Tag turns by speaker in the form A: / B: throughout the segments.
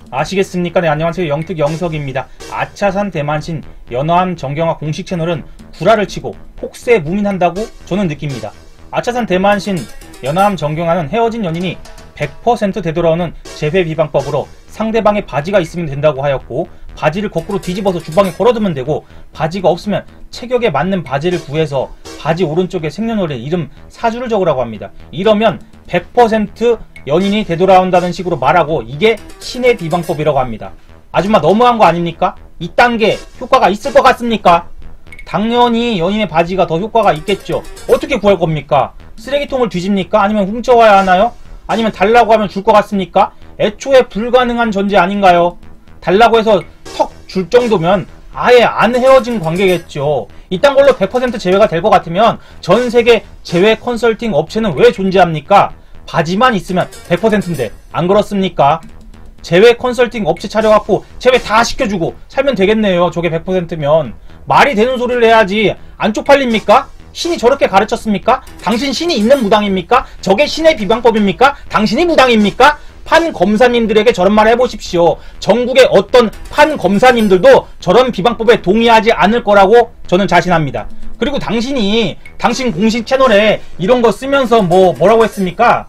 A: 아시겠습니까? 네, 안녕하세요. 영특영석입니다. 아차산 대만신 연어함 정경화 공식 채널은 구라를 치고 폭세에 무민한다고 저는 느낍니다. 아차산 대만신 연어함 정경화는 헤어진 연인이 100% 되돌아오는 재회 비방법으로 상대방의 바지가 있으면 된다고 하였고, 바지를 거꾸로 뒤집어서 주방에 걸어두면 되고, 바지가 없으면 체격에 맞는 바지를 구해서 바지 오른쪽에 생년월일, 이름, 사주를 적으라고 합니다. 이러면 100% 연인이 되돌아온다는 식으로 말하고, 이게 신의 비방법이라고 합니다. 아줌마 너무한 거 아닙니까? 이딴 게 효과가 있을 것 같습니까? 당연히 연인의 바지가 더 효과가 있겠죠. 어떻게 구할 겁니까? 쓰레기통을 뒤집니까? 아니면 훔쳐와야 하나요? 아니면 달라고 하면 줄 것 같습니까? 애초에 불가능한 전제 아닌가요? 달라고 해서 턱 줄 정도면 아예 안 헤어진 관계겠죠. 이딴 걸로 100% 제외가 될 것 같으면 전 세계 제외 컨설팅 업체는 왜 존재합니까? 바지만 있으면 100%인데 안 그렇습니까? 제외 컨설팅 업체 차려갖고 제외 다 시켜주고 살면 되겠네요. 저게 100%면 말이 되는 소리를 해야지. 안 쪽팔립니까? 신이 저렇게 가르쳤습니까? 당신 신이 있는 무당입니까? 저게 신의 비방법입니까? 당신이 무당입니까? 판 검사님들에게 저런 말 해보십시오. 전국의 어떤 판 검사님들도 저런 비방법에 동의하지 않을 거라고 저는 자신합니다. 그리고 당신 공식 채널에 이런 거 쓰면서 뭐라고 했습니까?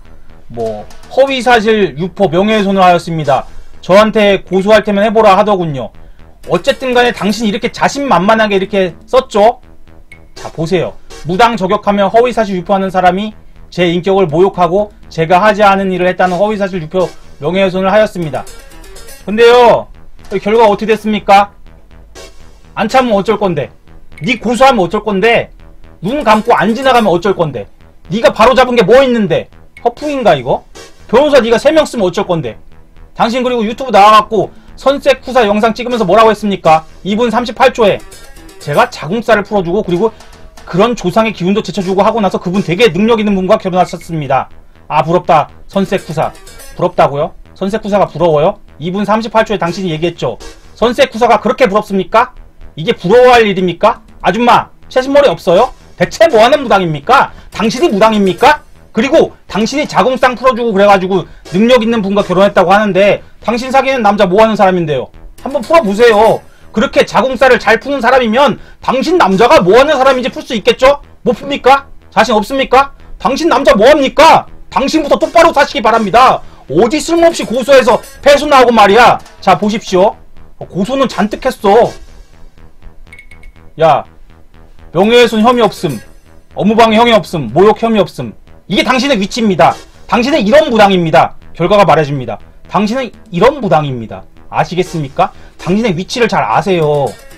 A: 허위사실 유포 명예훼손을 하였습니다. 저한테 고소할 테면 해보라 하더군요. 어쨌든 간에 당신이 이렇게 자신만만하게 이렇게 썼죠? 자, 보세요. 무당 저격하며 허위사실 유포하는 사람이 제 인격을 모욕하고 제가 하지 않은 일을 했다는 허위사실 유포 명예훼손을 하였습니다. 근데요, 결과가 어떻게 됐습니까? 안 참으면 어쩔 건데, 니 고소하면 어쩔 건데, 눈 감고 안 지나가면 어쩔 건데, 니가 바로잡은 게 뭐 있는데, 허풍인가 이거? 변호사 니가 3명 쓰면 어쩔 건데. 당신 그리고 유튜브 나와갖고 선색 후사 영상 찍으면서 뭐라고 했습니까? 2분 38초에 제가 자궁살을 풀어주고, 그리고 그런 조상의 기운도 제쳐주고 하고 나서 그분 되게 능력 있는 분과 결혼하셨습니다. 아, 부럽다. 선색후사. 부럽다고요? 선색후사가 부러워요? 2분 38초에 당신이 얘기했죠. 선색후사가 그렇게 부럽습니까? 이게 부러워할 일입니까? 아줌마, 채신머리 없어요? 대체 뭐하는 무당입니까? 당신이 무당입니까? 그리고 당신이 자궁상 풀어주고 그래가지고 능력 있는 분과 결혼했다고 하는데, 당신 사귀는 남자 뭐하는 사람인데요? 한번 풀어보세요. 그렇게 자궁살을 잘 푸는 사람이면 당신 남자가 뭐하는 사람인지 풀 수 있겠죠? 못 풉니까? 자신 없습니까? 당신 남자 뭐합니까? 당신부터 똑바로 사시기 바랍니다. 어디 쓸모없이 고소해서 패소 나오고 말이야. 자, 보십시오. 고소는 잔뜩 했어. 야, 명예훼손 혐의 없음, 업무방해 혐의 없음, 모욕 혐의 없음. 이게 당신의 위치입니다. 당신은 이런 무당입니다. 결과가 말해줍니다. 당신은 이런 무당입니다. 아시겠습니까? 당신의 위치를 잘 아세요.